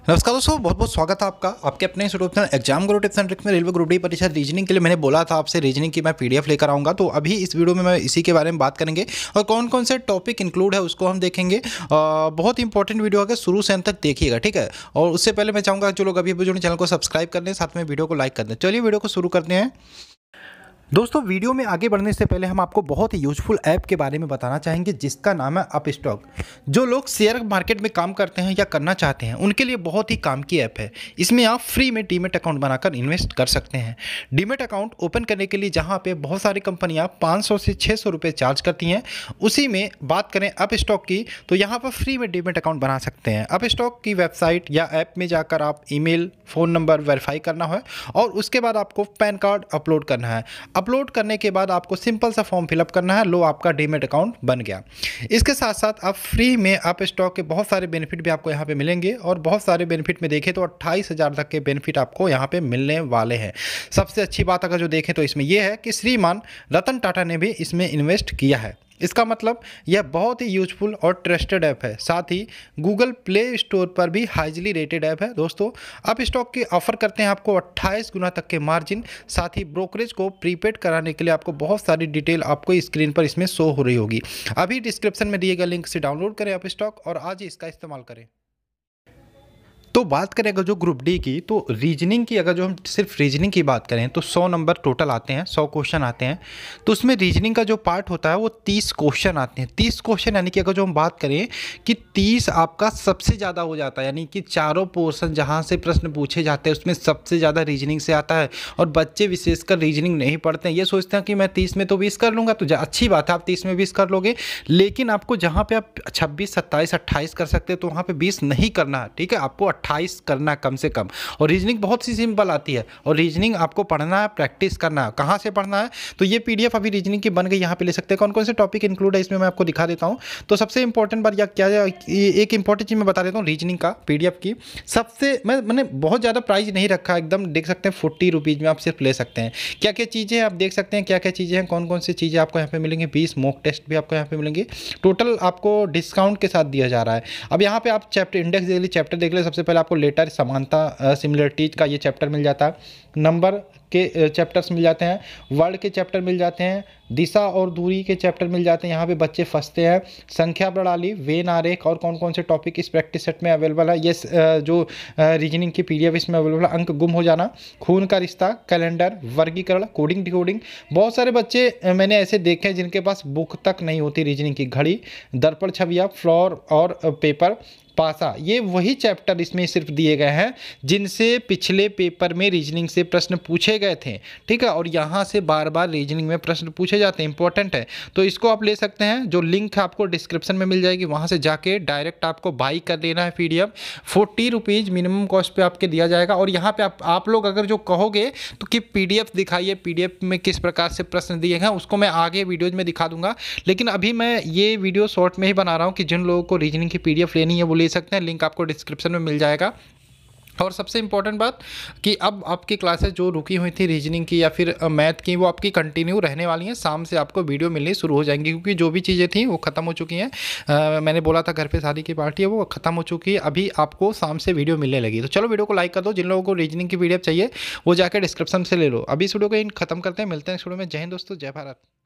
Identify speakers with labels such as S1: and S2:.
S1: नमस्कार दोस्तों, बहुत बहुत स्वागत है आपका आपके अपने YouTube channel exam Guru tips and tricks में। रेलवे ग्रुप डी परीक्षा रीजनिंग के लिए मैंने बोला था आपसे रीजनिंग की मैं पीडीएफ लेकर आऊँगा। तो अभी इस वीडियो में मैं इसी के बारे में बात करेंगे और कौन कौन से टॉपिक इंक्लूड है उसको हम देखेंगे। बहुत इंपॉर्टेंट वीडियो है, शुरू से अंत तक देखिएगा, ठीक है। और उससे पहले मैं चाहूँगा जो लोग अभी जो चैनल को सब्सक्राइब कर लें, साथ में वीडियो को लाइक कर दें। चलिए वीडियो को शुरू करते हैं। दोस्तों, वीडियो में आगे बढ़ने से पहले हम आपको बहुत ही यूजफुल ऐप के बारे में बताना चाहेंगे जिसका नाम है अपस्टॉक। जो लोग शेयर मार्केट में काम करते हैं या करना चाहते हैं उनके लिए बहुत ही काम की ऐप है। इसमें आप फ्री में डीमेट अकाउंट बनाकर इन्वेस्ट कर सकते हैं। डीमेट अकाउंट ओपन करने के लिए जहां पे बहुत सारी कंपनियां 500 से 600 रुपये चार्ज करती हैं, उसी में बात करें अपस्टॉक की तो यहाँ पर फ्री में डीमेट अकाउंट बना सकते हैं। अपस्टॉक की वेबसाइट या ऐप में जाकर आप ईमेल, फ़ोन नंबर वेरीफाई करना है और उसके बाद आपको पैन कार्ड अपलोड करना है। अपलोड करने के बाद आपको सिंपल सा फॉर्म फिलअप करना है। लो, आपका डीमेट अकाउंट बन गया। इसके साथ साथ आप फ्री में अपस्टॉक के बहुत सारे बेनिफिट भी आपको यहाँ पे मिलेंगे और बहुत सारे बेनिफिट में देखें तो 28,000 तक के बेनिफिट आपको यहाँ पे मिलने वाले हैं। सबसे अच्छी बात अगर जो देखें तो इसमें यह है कि श्रीमान रतन टाटा ने भी इसमें इन्वेस्ट किया है। इसका मतलब यह बहुत ही यूजफुल और ट्रस्टेड ऐप है। साथ ही गूगल प्ले स्टोर पर भी हाईली रेटेड ऐप है। दोस्तों, अपस्टॉक की ऑफर करते हैं आपको 28 गुना तक के मार्जिन। साथ ही ब्रोकरेज को प्रीपेड कराने के लिए आपको बहुत सारी डिटेल आपको स्क्रीन पर इसमें शो हो रही होगी। अभी डिस्क्रिप्शन में दिए गए लिंक से डाउनलोड करें अपस्टॉक और आज ही इसका इस्तेमाल करें। तो बात करें अगर जो ग्रुप डी की, तो रीजनिंग की अगर जो हम सिर्फ रीजनिंग की बात करें तो 100 नंबर टोटल आते हैं, 100 क्वेश्चन आते हैं। तो उसमें रीजनिंग का जो पार्ट होता है वो 30 क्वेश्चन आते हैं। 30 क्वेश्चन यानी कि अगर जो हम बात करें कि 30 आपका सबसे ज़्यादा हो जाता है, यानी कि चारों पोर्शन जहाँ से प्रश्न पूछे जाते हैं उसमें सबसे ज़्यादा रीजनिंग से आता है। और बच्चे विशेषकर रीजनिंग नहीं पढ़ते हैं, ये सोचते हैं कि मैं 30 में तो 20 कर लूँगा। तो अच्छी बात है, आप 30 में 20 कर लोगे, लेकिन आपको जहाँ पे आप 26, 27, 28 कर सकते हैं तो वहाँ पे 20 नहीं करना है, ठीक है। आपको 28 करना कम से कम। और रीजनिंग बहुत सी सिंपल आती है और रीजनिंग आपको पढ़ना है, प्रैक्टिस करना है। कहाँ से पढ़ना है तो ये पीडीएफ अभी रीजनिंग की बन गई, यहाँ पे ले सकते हैं। कौन कौन से टॉपिक इंक्लूड है इसमें मैं आपको दिखा देता हूँ। तो सबसे इंपॉर्टेंट बात या क्या एक इंपॉर्टेंट चीज़ मैं बता देता हूँ रीजनिंग का पीडीएफ की। सबसे मैंने बहुत ज़्यादा प्राइस नहीं रखा, एकदम देख सकते हैं 40 रुपीज़ में आप सिर्फ ले सकते हैं। क्या क्या चीज़ें आप देख सकते हैं, क्या क्या चीज़ें हैं, कौन कौन सी चीज़ें आपको यहाँ पे मिलेंगी। 20 मॉक टेस्ट भी आपको यहाँ पे मिलेंगे, टोटल आपको डिस्काउंट के साथ दिया जा रहा है। अब यहाँ पे आप चैप्टर इंडेक्स देख लीजिए, चैप्टर देख ले। सबसे पहले आपको लेटर समानता सिमिलरिटीज का ये चैप्टर मिल जाता है, नंबर के चैप्टर्स मिल जाते हैं, वर्ड के चैप्टर मिल जाते हैं, दिशा और दूरी के चैप्टर मिल जाते हैं। यहाँ पे बच्चे फंसते हैं। संख्या प्रणाली, वेन आरेख और कौन कौन से टॉपिक इस प्रैक्टिस सेट में अवेलेबल है। ये जो रीजनिंग की पीडीएफ इसमें अवेलेबल है। अंक गुम हो जाना, खून का रिश्ता, कैलेंडर, वर्गीकरण, कोडिंग डिकोडिंग। बहुत सारे बच्चे मैंने ऐसे देखे हैं जिनके पास बुक तक नहीं होती रीजनिंग की। घड़ी, दर्पण छवियाँ, फ्लोर और पेपर, पासा, ये वही चैप्टर इसमें सिर्फ दिए गए हैं जिनसे पिछले पेपर में रीजनिंग से प्रश्न पूछे गए थे, ठीक है। और यहाँ से बार बार रीजनिंग में प्रश्न पूछे जाते हैं, इंपॉर्टेंट है। तो इसको आप ले सकते हैं, जो लिंक आपको डिस्क्रिप्शन में मिल जाएगी, वहाँ से जाके डायरेक्ट आपको बाई कर लेना है पीडीएफ। 40 रुपीज़ मिनिमम कॉस्ट पे आपके दिया जाएगा। और यहाँ पे आप लोग अगर जो कहोगे तो कि पीडीएफ दिखाइए, पीडीएफ में किस प्रकार से प्रश्न दिए हैं उसको मैं आगे वीडियोज में दिखा दूंगा। लेकिन अभी मैं ये वीडियो शॉर्ट में ही बना रहा हूँ कि जिन लोगों को रीजनिंग की पीडीएफ लेनी है वो ले सकते हैं, लिंक आपको डिस्क्रिप्शन में मिल जाएगा। और सबसे इंपॉर्टेंट बात कि अब आपकी क्लासेस जो रुकी हुई थी रीजनिंग की या फिर मैथ की, वो आपकी कंटिन्यू रहने वाली हैं। शाम से आपको वीडियो मिलनी शुरू हो जाएंगी क्योंकि जो भी चीज़ें थी वो ख़त्म हो चुकी हैं। मैंने बोला था घर पे शादी की पार्टी है, वो ख़त्म हो चुकी है। अभी आपको शाम से वीडियो मिलने लगी। तो चलो वीडियो को लाइक कर दो। जिन लोगों को रीजनिंग की पीडीएफ चाहिए वो जाकर डिस्क्रिप्शन से ले लो। अभी इस वीडियो को खत्म करते हैं, मिलते हैं इस वीडियो में। जय हिंद दोस्तों, जय भारत।